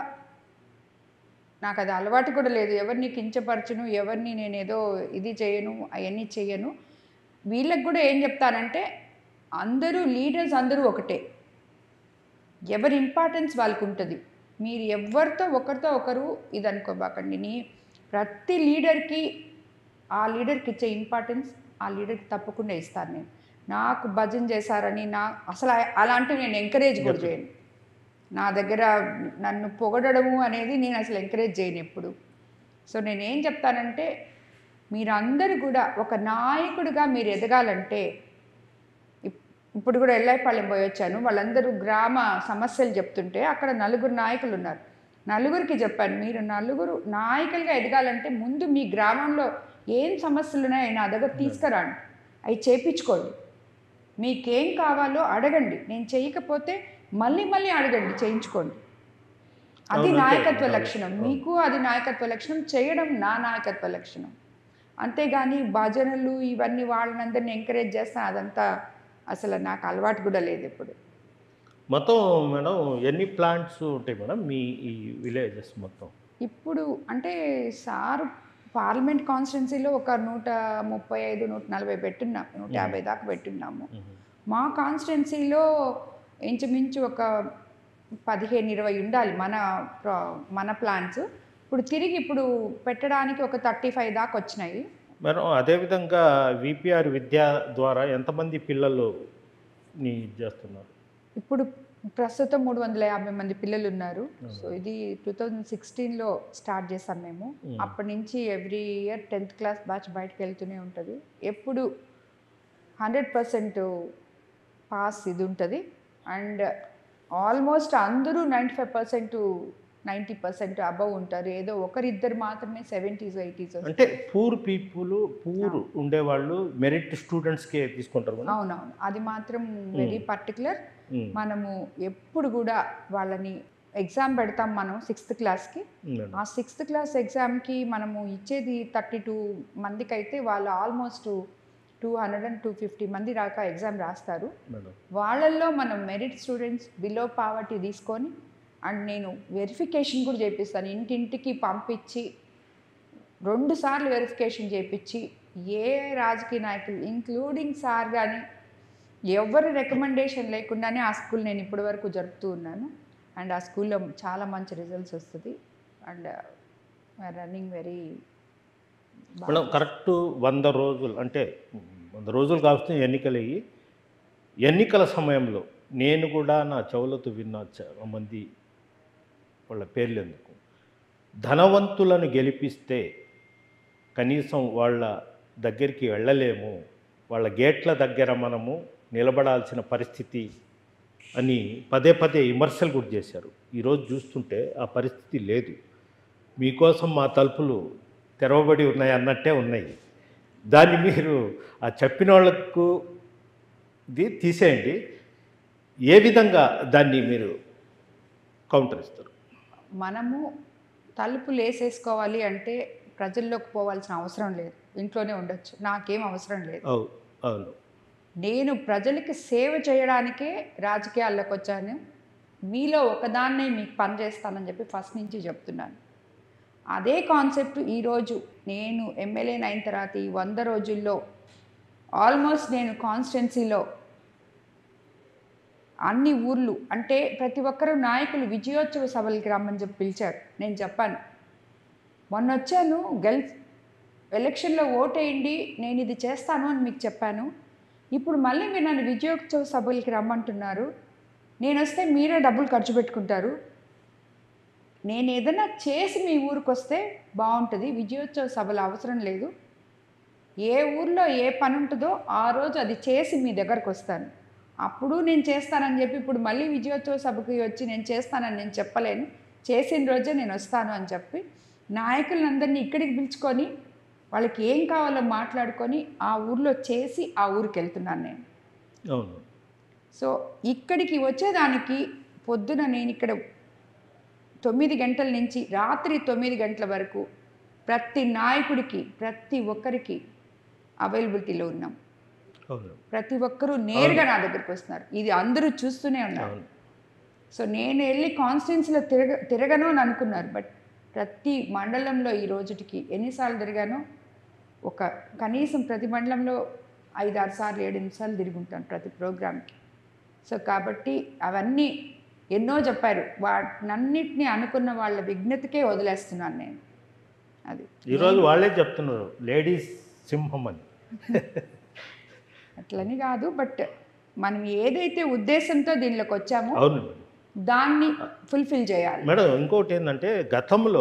నాకు అది అలవాటు కూడా లేదు, ఎవరిని కించపరచును, ఎవరిని నేను ఏదో ఇది చేయను, అవన్నీ చేయను. వీళ్ళకి కూడా ఏం చెప్తానంటే అందరూ లీడర్స్ అందరూ ఒకటే, ఎవరి ఇంపార్టెన్స్ వాళ్ళకు ఉంటుంది. మీరు ఎవరితో ఒకరితో ఒకరు ఇది అనుకోబాకండి. నీ ప్రతి లీడర్కి ఆ లీడర్కి ఇచ్చే ఇంపార్టెన్స్ ఆ లీడర్కి తప్పకుండా ఇస్తాను నేను. నాకు భజన చేశారని నా అసలు అలాంటివి నేను ఎంకరేజ్ కూడా చేయను. నా దగ్గర నన్ను పొగడము అనేది నేను అసలు ఎంకరేజ్ చేయను ఎప్పుడు. సో నేనేం చెప్తానంటే మీరందరూ కూడా ఒక నాయకుడిగా మీరు ఎదగాలంటే, ఇప్పుడు కూడా ఎల్లాయిపాలెం పోయి వచ్చాను, వాళ్ళందరూ గ్రామ సమస్యలు చెప్తుంటే అక్కడ నలుగురు నాయకులు ఉన్నారు. నలుగురికి చెప్పాను, మీరు నలుగురు నాయకులుగా ఎదగాలంటే ముందు మీ గ్రామంలో ఏం సమస్యలు ఉన్నాయో నా దగ్గర తీసుకురాండి, అవి చేయించుకోండి. మీకేం కావాలో అడగండి, నేను చేయకపోతే మళ్ళీ మళ్ళీ అడగండి, చేయించుకోండి. అది నాయకత్వ లక్షణం. మీకు అది నాయకత్వ లక్షణం, చేయడం నా నాయకత్వ లక్షణం. అంతేగాని భజనలు ఇవన్నీ వాళ్ళనందరినీ ఎంకరేజ్ చేస్తాను, అదంతా అసలు నాకు అలవాటు కూడా లేదు ఇప్పుడు. మొత్తం మేడం ఎన్ని ప్లాంట్స్ ఉంటాయి మేడం మీ ఈ విలేజెస్ మొత్తం? ఇప్పుడు అంటే సార్ పార్లమెంట్ కాన్స్టిట్యున్సీలో ఒక నూట ముప్పై ఐదు నూట నలభై పెట్టున్నాం, నూట యాభై దాకా పెట్టున్నాము. మా కాన్స్టిట్యున్సీలో ఇంచుమించు ఒక పదిహేను ఇరవై ఉండాలి మన మన ప్లాంట్స్. ఇప్పుడు తిరిగి ఇప్పుడు పెట్టడానికి ఒక థర్టీ ఫైవ్ దాకా వచ్చినాయి. మేడం అదేవిధంగా విపిఆర్ విద్య ద్వారా ఎంతమంది పిల్లలు నీ చేస్తున్నారు? ఇప్పుడు ప్రస్తుతం మూడు వందల యాభై మంది పిల్లలు ఉన్నారు. సో ఇది టూ థౌజండ్ సిక్స్టీన్లో స్టార్ట్ చేసాం మేము. అప్పటి నుంచి every year tenth class batch బయటకు వెళ్తూనే ఉంటుంది. ఎప్పుడు హండ్రెడ్ పర్సెంట్ పాస్ ఇది ఉంటుంది. అండ్ ఆల్మోస్ట్ అందరూ ninety five percent ninety percent above ఉంటారు. ఏదో ఒకరిద్దరు మాత్రమే సెవెంటీస్ ఎయిటీస్. అంటే పూర్ పీపుల్ పూర్ ఉండేవాళ్ళు మెరిట్ స్టూడెంట్స్కే తీసుకుంటారు. అవునవును, అది మాత్రం వెరీ పర్టికులర్. మనము ఎప్పుడు కూడా వాళ్ళని ఎగ్జామ్ పెడతాం మనం సిక్స్త్ క్లాస్కి. ఆ సిక్స్త్ క్లాస్ ఎగ్జామ్కి మనము ఇచ్చేది థర్టీ టూ మందికి అయితే వాళ్ళు almost two hundred and two fifty మంది దాకా ఎగ్జామ్ రాస్తారు. వాళ్ళల్లో మనం మెరిట్ స్టూడెంట్స్ బిలో పావర్టీ తీసుకొని, అండ్ నేను వెరిఫికేషన్ కూడా చేపిస్తాను, ఇంటింటికి పంపించి రెండు సార్లు వెరిఫికేషన్ చేయించి ఏ రాజకీయ నాయకులు ఇంక్లూడింగ్ సార్ కానీ ఎవరి రికమెండేషన్ లేకుండానే ఆ స్కూల్ నేను ఇప్పటి వరకు జరుపుతూ ఉన్నాను. అండ్ ఆ స్కూల్లో చాలా మంచి రిజల్ట్స్ వస్తుంది. And running very madam. Correct వంద రోజులు అంటే వంద రోజులు కావస్తే ఎన్నికలు అయ్యి, ఎన్నికల సమయంలో నేను కూడా నా చెవులతో విన్నా చాలా మంది వాళ్ళ పేర్లు ఎందుకు, ధనవంతులను గెలిపిస్తే కనీసం వాళ్ళ దగ్గరికి వెళ్ళలేము, వాళ్ళ గేట్ల దగ్గర మనము నిలబడాల్సిన పరిస్థితి అని పదే పదే విమర్శలు కూడా చేశారు. ఈరోజు చూస్తుంటే ఆ పరిస్థితి లేదు. మీకోసం మా తలుపులు తెరవబడి ఉన్నాయి అన్నట్టే ఉన్నాయి. దాన్ని మీరు ఆ చెప్పిన వాళ్ళకు ఇది తీసేయండి, ఏ విధంగా దాన్ని మీరు కౌంటర్ ఇస్తారు? మనము తలుపులు వేసేసుకోవాలి అంటే ప్రజల్లోకి పోవాల్సిన అవసరం లేదు, ఇంట్లోనే ఉండొచ్చు. నాకేం అవసరం లేదు. అవును, నేను ప్రజలకి సేవ చేయడానికే రాజకీయాల్లోకి వచ్చాను. మీలో ఒకదాన్నే మీకు పనిచేస్తానని చెప్పి ఫస్ట్ నుంచి చెప్తున్నాను. అదే కాన్సెప్ట్ ఈరోజు నేను ఎమ్మెల్యేని అయిన తర్వాత ఈ వంద రోజుల్లో ఆల్మోస్ట్ నేను కాన్స్టిట్యున్సీలో అన్ని ఊర్లు అంటే ప్రతి ఒక్కరూ నాయకులు విజయోత్సవ సభలకి రమ్మని చెప్పి పిలిచారు. నేను చెప్పాను, మొన్న వచ్చాను, గెల్ ఎలక్షన్లో ఓటేయండి, నేను ఇది చేస్తాను అని మీకు చెప్పాను. ఇప్పుడు మళ్ళీ మీరు నన్ను విజయోత్సవ సభలకి రమ్మంటున్నారు. నేను వస్తే మీరే డబ్బులు ఖర్చు పెట్టుకుంటారు. నేను ఏదైనా చేసి మీ ఊరికి వస్తే బాగుంటుంది. విజయోత్సవ సభలు అవసరం లేదు. ఏ ఊర్లో ఏ పని ఉంటుందో ఆ రోజు అది చేసి మీ దగ్గరకు వస్తాను. అప్పుడు నేను చేస్తానని చెప్పి ఇప్పుడు మళ్ళీ విజయోత్సవ సభకి వచ్చి నేను చేస్తానని నేను చెప్పలేను. చేసిన రోజే నేను వస్తాను అని చెప్పి నాయకులందరినీ ఇక్కడికి పిలుచుకొని వాళ్ళకి ఏం కావాలో మాట్లాడుకొని ఆ ఊర్లో చేసి ఆ ఊరికి వెళ్తున్నాను నేను. అవును. సో ఇక్కడికి వచ్చేదానికి పొద్దున నేను ఇక్కడ తొమ్మిది గంటల నుంచి రాత్రి తొమ్మిది గంటల వరకు ప్రతి నాయకుడికి ప్రతి ఒక్కరికి అవైలబిలిటీలో ఉన్నాం. ప్రతి ఒక్కరూ నేరుగా నా దగ్గరికి వస్తున్నారు. ఇది అందరూ చూస్తూనే ఉన్నారు. సో నేను వెళ్ళి కాన్స్టిట్యున్సీలో తిరగ తిరగను అని అనుకున్నారు. బట్ ప్రతి మండలంలో ఈ రోజుటికి ఎన్నిసార్లు తిరిగానో ఒక కనీసం ప్రతి మండలంలో ఐదు ఆరు సార్లు ఏడు ఎనిమిది సార్లు తిరుగుంటాను ప్రతి ప్రోగ్రామ్కి. సో కాబట్టి అవన్నీ ఎన్నో చెప్పారు. వాటినన్నిటినీ అనుకున్న వాళ్ళ విజ్ఞతకే వదిలేస్తున్నాను నేను. అది ఈరోజు వాళ్ళే చెప్తున్నారు లేడీస్ సింహం అని. అట్లని కాదు, బట్ మనం ఏదైతే ఉద్దేశంతో దీనిలోకి వచ్చామో అవును దాన్ని ఫుల్ఫిల్ చేయాలి. మేడం ఇంకోటి ఏంటంటే గతంలో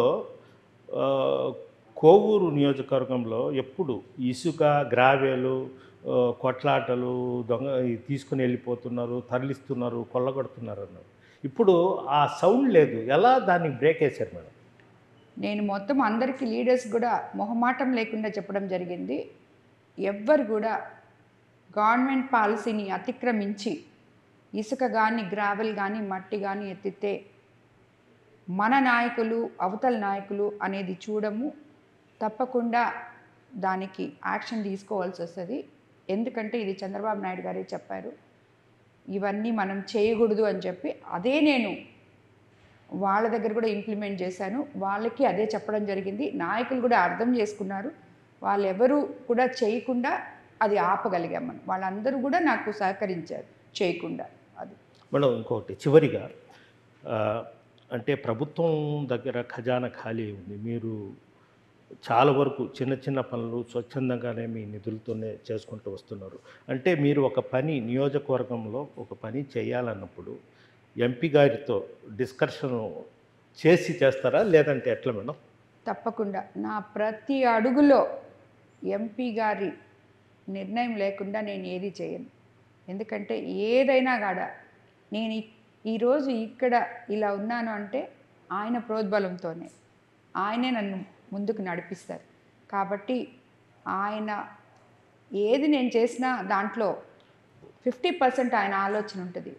కోవూరు నియోజకవర్గంలో ఎప్పుడు ఇసుక గ్రావెలు కొట్లాటలు దొంగ తీసుకుని వెళ్ళిపోతున్నారు, తరలిస్తున్నారు, కొల్లగొడుతున్నారు అన్నారు. ఇప్పుడు ఆ సౌండ్ లేదు. ఎలా దాన్ని బ్రేక్ వేశారు మేడం? నేను మొత్తం అందరికీ లీడర్స్ కూడా మొహమాటం లేకుండా చెప్పడం జరిగింది. ఎవ్వరు కూడా గవర్నమెంట్ పాలసీని అతిక్రమించి ఇసుక కానీ గ్రావెల్ కానీ మట్టి కానీ ఎత్తితే మన నాయకులు అవతల నాయకులు అనేది చూడము. తప్పకుండా దానికి యాక్షన్ తీసుకోవాల్సి వస్తుంది. ఎందుకంటే ఇది చంద్రబాబు నాయుడు గారే చెప్పారు, ఇవన్నీ మనం చేయకూడదు అని చెప్పి. అదే నేను వాళ్ళ దగ్గర కూడా ఇంప్లిమెంట్ చేశాను. వాళ్ళకి అదే చెప్పడం జరిగింది. నాయకులు కూడా అర్థం చేసుకున్నారు. వాళ్ళెవరూ కూడా చేయకుండా అది ఆపగలిగాం మనం. వాళ్ళందరూ కూడా నాకు సహకరించారు చేయకుండా. అది మేడం ఇంకొకటి చివరిగా అంటే ప్రభుత్వం దగ్గర ఖజానా ఖాళీ ఉంది. మీరు చాలా వరకు చిన్న చిన్న పనులు స్వచ్ఛందంగానే మీ నిధులతోనే చేసుకుంటూ వస్తున్నారు. అంటే మీరు ఒక పని నియోజకవర్గంలో ఒక పని చేయాలన్నప్పుడు ఎంపీ గారితో డిస్కషన్ చేసి చేస్తారా, లేదంటే ఎట్లా మేడం? తప్పకుండా నా ప్రతి అడుగులో ఎంపీ గారి నిర్ణయం లేకుండా నేను ఏది చేయను. ఎందుకంటే ఏదైనా కాడ నేను ఈరోజు ఇక్కడ ఇలా ఉన్నాను అంటే ఆయన ప్రోద్బలంతోనే, ఆయనే నన్ను ముందుకు నడిపిస్తారు. కాబట్టి ఆయన ఏది నేను చేసినా దాంట్లో ఫిఫ్టీ పర్సెంట్ ఆయన ఆలోచన ఉంటుంది.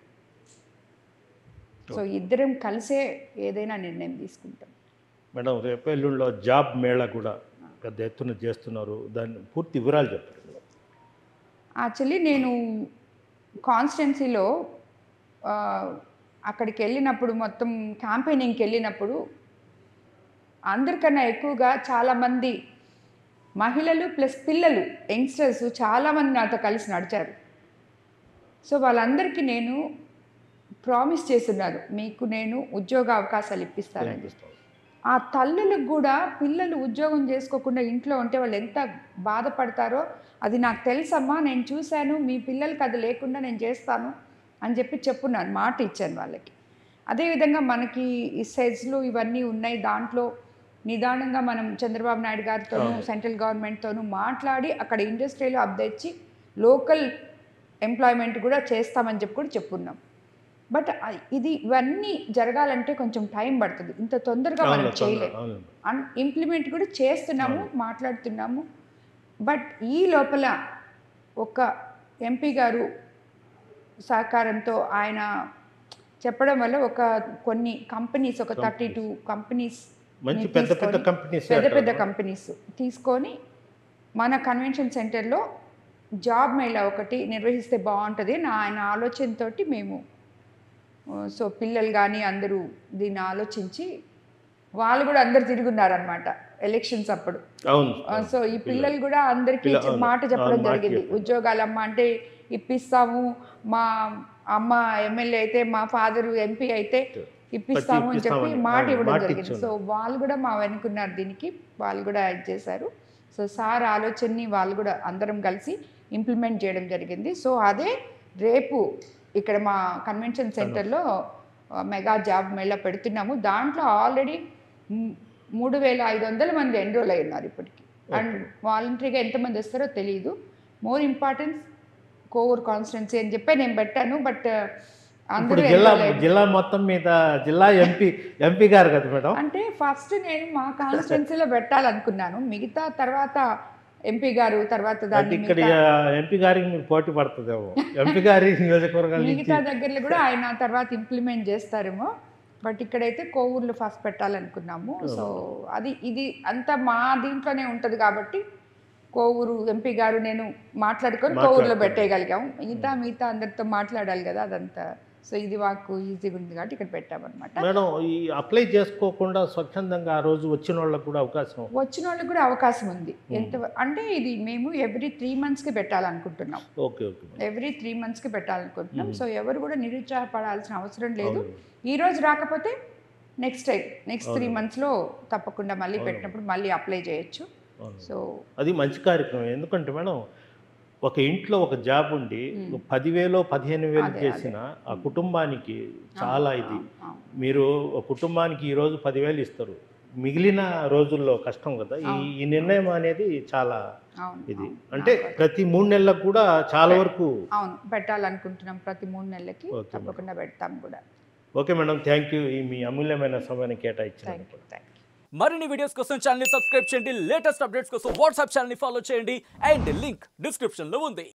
సో ఇద్దరం కలిసే ఏదైనా నిర్ణయం తీసుకుంటాం. మేడం రేపు ఎల్లుండిలో జాబ్ మేళా కూడా పెద్ద ఎత్తున చేస్తున్నారు. దాన్ని పూర్తి వివరాలు చెప్పండి. యాక్చువల్లీ నేను కాన్స్టిట్యున్సీలో అక్కడికి వెళ్ళినప్పుడు మొత్తం క్యాంపెయినింగ్కి వెళ్ళినప్పుడు అందరికన్నా ఎక్కువగా చాలామంది మహిళలు ప్లస్ పిల్లలు యంగ్స్టర్స్ చాలామంది నాతో కలిసి నడిచారు. సో వాళ్ళందరికీ నేను ప్రామిస్ చేస్తున్నారు, మీకు నేను ఉద్యోగ అవకాశాలు ఇప్పిస్తానని. ఆ తల్లులకు కూడా పిల్లలు ఉద్యోగం చేసుకోకుండా ఇంట్లో ఉంటే వాళ్ళు ఎంత బాధపడతారో అది నాకు తెలుసమ్మా, నేను చూశాను, మీ పిల్లలకి అది లేకుండా నేను చేస్తాను అని చెప్పి చెప్పున్నాను, మాట ఇచ్చాను వాళ్ళకి. అదేవిధంగా మనకి ఈ సెజ్లు ఇవన్నీ ఉన్నాయి. దాంట్లో నిదానంగా మనం చంద్రబాబు నాయుడు గారితోనూ సెంట్రల్ గవర్నమెంట్తోనూ మాట్లాడి అక్కడ ఇండస్ట్రీలో అప్డేచ్చి లోకల్ ఎంప్లాయ్మెంట్ కూడా చేస్తామని చెప్పి కూడా చెప్పున్నాం. బట్ ఇది ఇవన్నీ జరగాలంటే కొంచెం టైం పడుతుంది. ఇంత తొందరగా మనం చేయలేము. అన్ ఇంప్లిమెంట్ కూడా చేస్తున్నాము, మాట్లాడుతున్నాము. బట్ ఈ లోపల ఒక ఎంపీ గారు సహకారంతో ఆయన చెప్పడం వల్ల ఒక కొన్ని కంపెనీస్ ఒక థర్టీ టూ కంపెనీస్ పెద్ద పెద్ద కంపెనీస్ పెద్ద పెద్ద కంపెనీస్ తీసుకొని మన కన్వెన్షన్ సెంటర్లో జాబ్ మేళా ఒకటి నిర్వహిస్తే బాగుంటుంది నా ఆయన ఆలోచనతోటి మేము సో పిల్లలు కానీ అందరూ దీన్ని ఆలోచించి వాళ్ళు కూడా అందరు తిరుగున్నారనమాట ఎలక్షన్స్ అప్పుడు. సో ఈ పిల్లలు కూడా అందరికీ మాట చెప్పడం జరిగింది, ఉద్యోగాలమ్మ అంటే ఇప్పిస్తాము, మా అమ్మ ఎమ్మెల్యే అయితే మా ఫాదర్ ఎంపీ అయితే ఇప్పిస్తాము అని చెప్పి మాట ఇవ్వడం జరిగింది. సో వాళ్ళు కూడా మా వెనుకున్నారు, దీనికి వాళ్ళు కూడా యాడ్ చేశారు. సో సార్ ఆలోచనని వాళ్ళు కూడా అందరం కలిసి ఇంప్లిమెంట్ చేయడం జరిగింది. సో అదే రేపు ఇక్కడ మా కన్వెన్షన్ సెంటర్లో మెగా జాబ్ మేళా పెడుతున్నాము. దాంట్లో ఆల్రెడీ మూడు వేల ఐదు వందల మంది ఎన్రోల్ అయి ఉన్నారు ఇప్పటికి. అండ్ వాలంటరీగా ఎంతమంది వస్తారో తెలియదు. మోర్ ఇంపార్టెన్స్ కోవూరు కాన్స్టిట్యున్సీ అని చెప్పి నేను పెట్టాను. బట్ అందరూ జిల్లా జిల్లా మొత్తం మీద జిల్లా ఎంపీ ఎంపీ గారు కదా మేడం. అంటే ఫస్ట్ నేను మా కాన్స్టిట్యున్సీలో పెట్టాలనుకున్నాను, మిగతా తర్వాత ఎంపీ గారు తర్వాత దాన్ని ఇక్కడ ఎంపీ గారికి మీకు పోటీ పడుతుందేమో, ఎంపీ గారి నియోజకవర్గాలు మిగతా దగ్గరలో కూడా ఆయన తర్వాత ఇంప్లిమెంట్ చేస్తారేమో. బట్ ఇక్కడైతే కోవూరులో ఫస్ట్ పెట్టాలనుకున్నాము. సో అది ఇది అంతా మా దీంట్లోనే ఉంటుంది కాబట్టి కోవూరు ఎంపీ గారు నేను మాట్లాడుకొని కోవూరులో పెట్టేయగలిగాము. మిగతా మిగతా అందరితో మాట్లాడాలి కదా అదంతా. సో ఇది మాకు ఈజీగా ఉంది కాబట్టి ఇక్కడ పెట్టామన్నమాట. మేడం ఈ అప్లై చేసుకోకుండా స్వచ్ఛందంగా ఆ రోజు వచ్చిన వాళ్ళకి కూడా అవకాశం వచ్చిన వాళ్ళకి కూడా అవకాశం ఉంది. ఎంత అంటే ఇది మేము ఎవ్రీ త్రీ మంత్స్కి పెట్టాలనుకుంటున్నాం. ఓకే ఓకే ఎవ్రీ త్రీ మంత్స్కి పెట్టాలనుకుంటున్నాం. సో ఎవరు కూడా నిరుత్సాహపడాల్సిన అవసరం లేదు. ఈ రోజు రాకపోతే నెక్స్ట్ టైం నెక్స్ట్ త్రీ మంత్స్లో తప్పకుండా మళ్ళీ పెట్టినప్పుడు మళ్ళీ అప్లై చేయొచ్చు. సో అది మంచి కార్యక్రమం. ఎందుకంటే మేడం ఒక ఇంట్లో ఒక జాబ్ ఉండి పదివేలు పదిహేను వేలు చేసిన ఆ కుటుంబానికి చాలా ఇది. మీరు కుటుంబానికి ఈరోజు పదివేలు ఇస్తారు, మిగిలిన రోజుల్లో కష్టం కదా. ఈ ఈ నిర్ణయం అనేది చాలా ఇది. అంటే ప్రతి మూడు నెలలకు కూడా చాలా వరకు అవును పెట్టాలనుకుంటున్నాం. ప్రతి మూడు నెలలకి తప్పకుండా పెడతాం కూడా. ఓకే మేడం, థ్యాంక్ యూ ఈ మీ అమూల్యమైన సమయాన్ని కేటాయించినందుకు. మరిన్ని వీడియోస్ కోసం ఛానల్ ని సబ్స్క్రైబ్ చేయండి, లేటెస్ట్ అప్డేట్స్ కోసం వాట్సాప్ ఛానల్ ని ఫాలో చేయండి అండ్ లింక్ డిస్క్రిప్షన్ లో ఉంది.